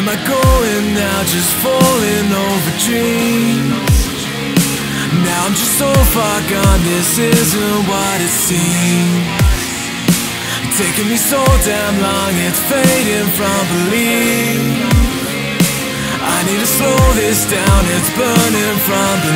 am I going now? Just falling over dreams. Now I'm just so far gone, this isn't what it seems. Taking me so damn long, it's fading from belief. I need to slow this down, it's burning from beneath.